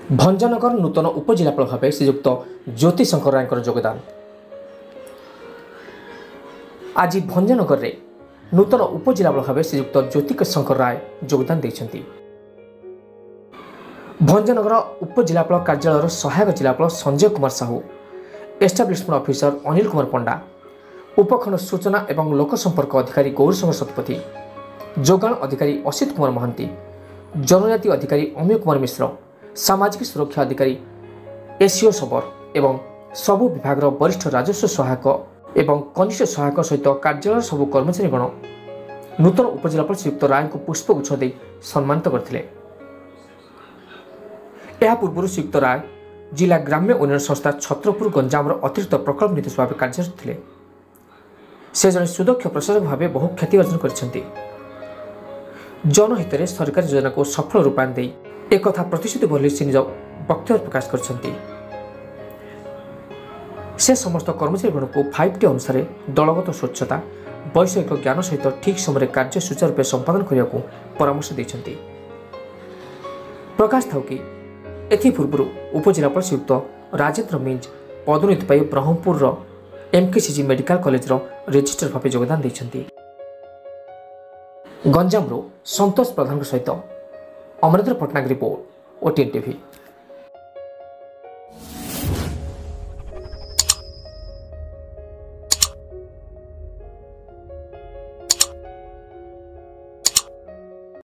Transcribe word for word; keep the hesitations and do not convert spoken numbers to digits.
भंजनगर नूतन उपजिलापाल भाव श्रीजुक्त ज्योति शंकर राय योगदान। आज भंजनगर में नूतन उपजिलापाल भाव श्रीजुक्त ज्योति शंकर राय योगदान देते। भंजनगर उपजिलापाल कार्यालय सहायक जिलापाल संजय कुमार साहू, एस्टाब्लिशमेंट ऑफिसर अनिल कुमार पंडा, उपखंड सूचना एवं लोकसंपर्क अधिकारी गौरशंकर शतपथी, जोगाण अधिकारी असित कुमार महांती, जनजाति अधिकारी अमिय कुमार मिश्र, सामाजिक सुरक्षा अधिकारी एसीओ सबर एवं सबु विभाग वरिष्ठ राजस्व सहायक एवं कनिष्ठ सहायक सहित कार्यालय सबु कर्मचारीगण नूतन उपजिलापाल श्रीयुक्त राय को पुष्पगुच्छ दे सम्मानित करथिले। यह पूर्व श्रीयुक्त राय जिला ग्राम्य उन्नयन संस्था छत्रपुर गंजाम अतिरिक्त प्रकल्प निर्देश भाव कार्यरत थे। से जड़े सुदक्ष प्रशासक भाव बहु ख्याति अर्जन करछन्ति। जनहित सरकारी योजना को सफल रूपायन दे एक कथा प्रतिश्रुति बोली से निज वक्तव्य प्रकाश करछन्ति। से समस्त कर्मचारीगण को फाइव टी अनुसार दलगत स्वच्छता वैषयिक ज्ञान सहित ठीक समय कार्य सुचारू रूपे संपादन करने को परामर्श देछन्ति। प्रकाश थाउ कि एथि पूर्व उपजिलापाल श्रीयुक्त राजेन्द्र मिंज पदोन्नति पाई Brahmapur MKCG medical college registrar भाव योगदान देछन्ति। गंजाम सन्तोष प्रधान सहित Amarendra Pattanaik report OTN TV.